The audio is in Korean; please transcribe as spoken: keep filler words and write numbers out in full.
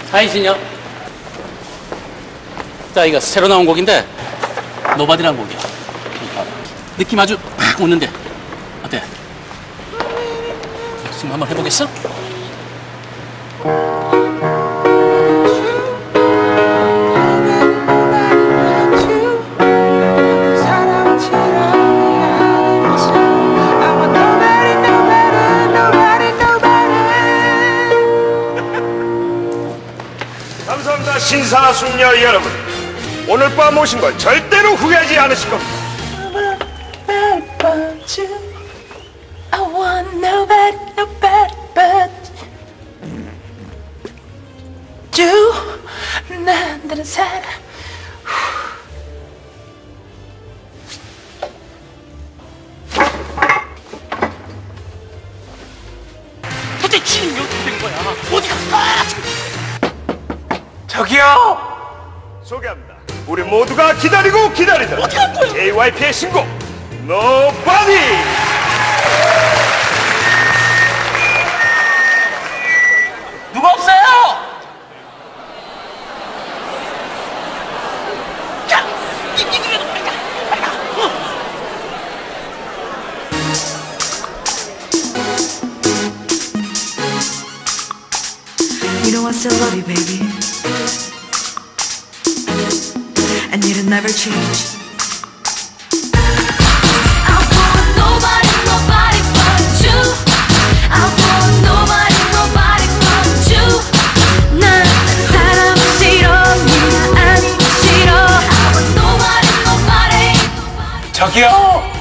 하이 진영. 자, 이거 새로 나온 곡인데 노바디라는 곡이야. 느낌 아주 막 오는데 어때? 지금 한번 해보겠어? 감사합니다, 신사숙녀 여러분. 오늘 밤 오신 걸 절대로 후회하지 않으실 겁니다. I want nobody, nobody but you. 나들은 살아. 도대체 지금이 어떻게 된 거야? 어디 갔어? 저기요! 소개합니다. 우리 모두가 기다리고 기다리던 어디 간 거야? 제이와이피의 신곡 Nobody! 누가 없어요? 자, 이기들이 빨리 가, 빨리 가. 어. You know I still love you, baby, and it'll never change. I want nobody, nobody but you. I want nobody, nobody but you. 난 사람 싫어, 네가 아니면 싫어. I want nobody, nobody. 저기요!